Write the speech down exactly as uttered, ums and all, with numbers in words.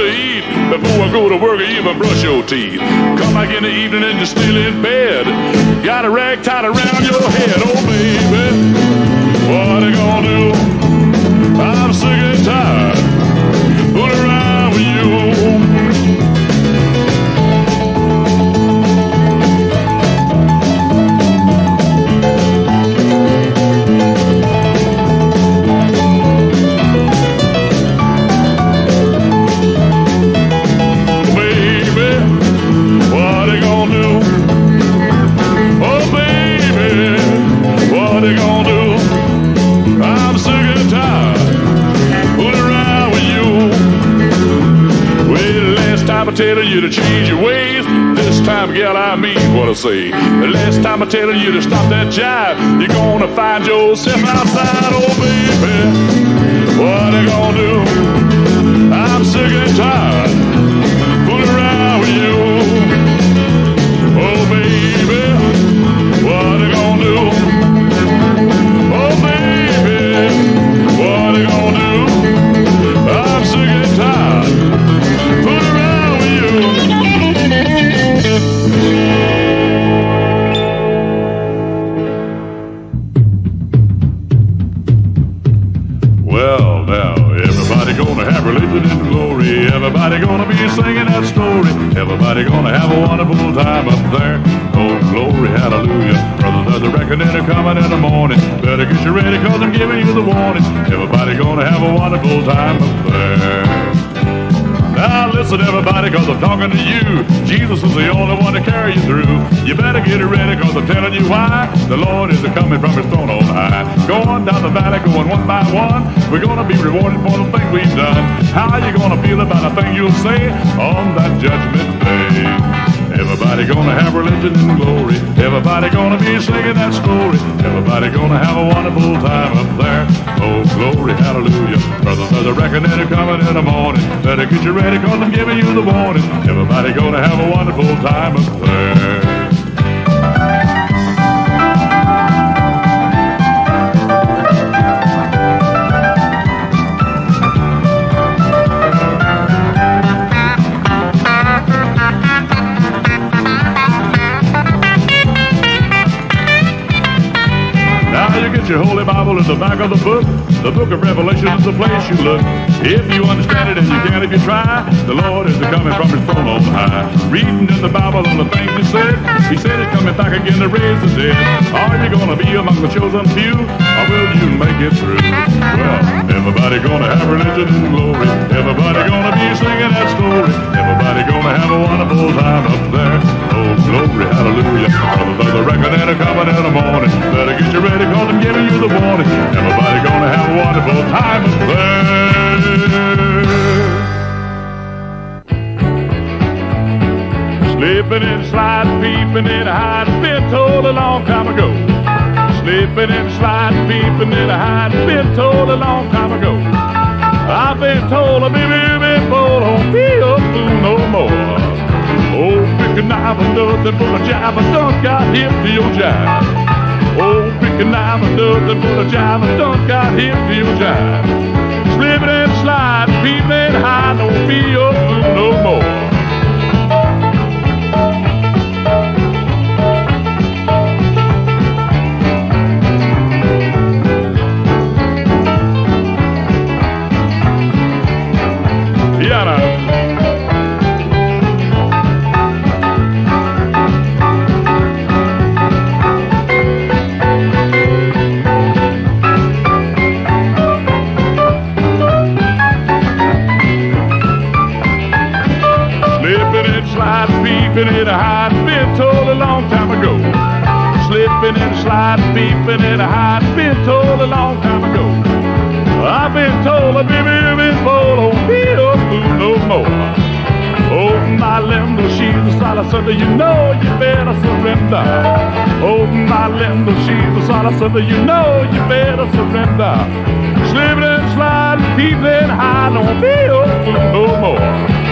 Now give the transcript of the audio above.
to eat before I go to work or even brush your teeth. Come back in the evening and you're still in bed. Got a rag tied around your head. Oh, baby, what you gonna do? I'm sick and tired fooling around with you. I tell you to change your ways. This time, gal, I mean what I say. The last time I tell you to stop that jive, you're gonna find yourself outside. Oh, baby, what you gonna do? I'm sick and tired fooling around with you. Oh, baby, what you gonna do? Oh, baby, what you gonna do? I'm sick and tired fooling around. Well, now, everybody gonna have religion and glory. Everybody gonna be singing that story. Everybody gonna have a wonderful time up there. Oh, glory, hallelujah. Brother, there's a reckoning coming in the morning. Better get you ready, cause I'm giving you the warning. Everybody gonna have a wonderful time up there. Now listen everybody, cause I'm talking to you. Jesus is the only one to carry you through. You better get it ready, cause I'm telling you why. The Lord is coming from his throne on high. Going down the valley, going one by one. We're gonna be rewarded for the things we've done. How you gonna feel about the thing you'll say on that judgment day? Everybody gonna have religion and glory. Everybody gonna be singing that story. Everybody gonna have a wonderful time up there. Oh, glory, hallelujah. Brother, there's a reckoning coming in the morning. Better get you ready, cause I'm giving you the warning. Everybody gonna have a wonderful time up there. Your Holy Bible is the back of the book. The book of Revelation is the place you look. If you understand it, and you can if you try, the Lord is coming from his throne on high. Reading in the Bible on the things he said. He said he's coming back again to raise the dead. Are you gonna be among the chosen few, or will you make it through? Well, everybody gonna have religion and glory. Everybody gonna be singing that story. Everybody gonna have a wonderful time up there. Oh, glory, hallelujah. Brother, there's a reckoning coming in the morning. Better get you ready, cause I'm giving you the warning. Everybody gonna have a wonderful time up there. Slipping and sliding, peeping in a hide, been told a long time ago. Slipping and sliding, peeping in a hide, been told a long time ago. I've been told a baby before, don't be a fool no more. Oh, pick a knife and nothing but a jive, I done got hip to your jive. Oh, pick a knife and nothing but a jive, I done got hip to your jive. Slipping and sliding, peeping and high, don't be a fool no more. Slipping in a hide, been told a long time ago. Slipping and sliding, peeping in a hide, been told a long time ago. I've been told a baby before, don't be a fool no more. Oh, my Linda, she's a solid something, you know you better surrender. Oh, my Linda, she's a solid something, you know you better surrender. Slipping and sliding, peeping and high, don't be a fool no more.